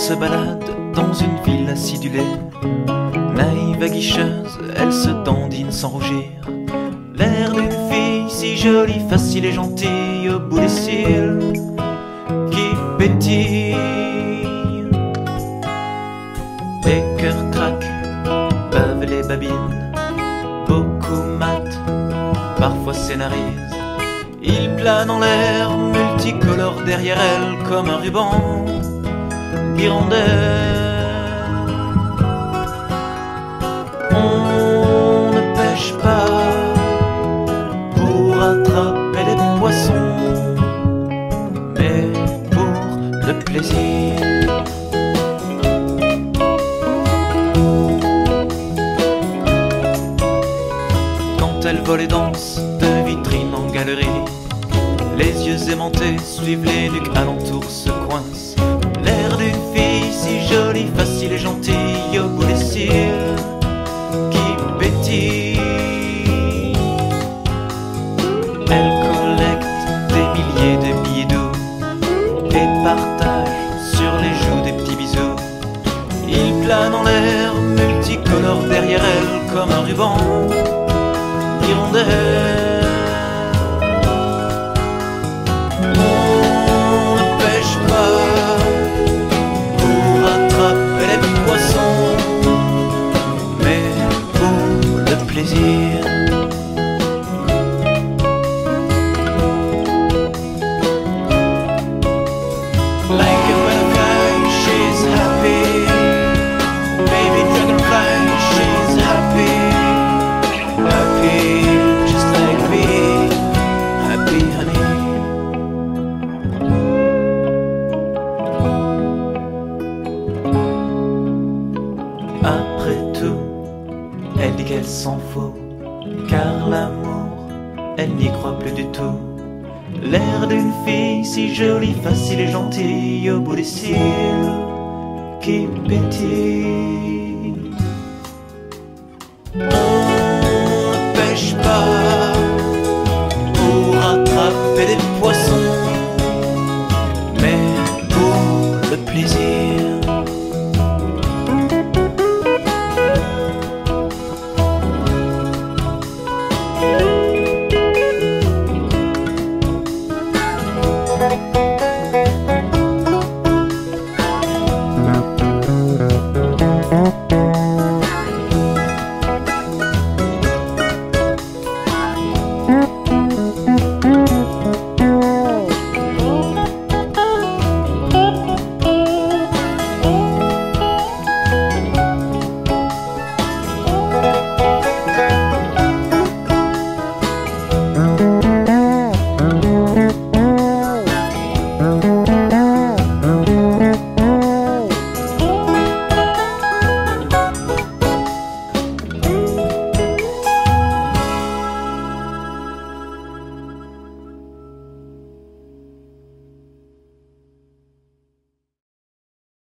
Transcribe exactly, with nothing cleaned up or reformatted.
se balade dans une ville acidulée. Naïve aguicheuse, elle se dandine sans rougir. L'air d'une fille si jolie, facile et gentille, au bout des cils qui pétille. Les cœurs craquent, bavent les babines, beaucoup matent, parfois scénarisent. Il plane en l'air, multicolore derrière elle, comme un ruban guirlandais. On ne pêche pas pour attraper des poissons, mais pour le plaisir. Quand elle vole et danse de vitrine en galerie, les yeux aimantés suivent les nuques alentour se coincent. L'air d'une fille si jolie, facile et gentille, au bout des cils qui pétille. Elle collecte des milliers de billets doux et partage sur les joues des petits bisous. Il plane en l'air, multicolore derrière elle, comme un ruban guirlandais. Plaisir. Like a butterfly, she's happy. Baby dragonfly, she's happy. Happy, just like me. Happy, honey. Après tout, elle dit qu'elle s'en fout, car l'amour, elle n'y croit plus du tout. L'air d'une fille si jolie, facile et gentille, au bout des cils qui pétille. On ne pêche pas